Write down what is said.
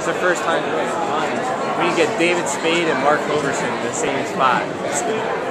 It's the first time we can get David Spade and Mark Hoverson in the same spot.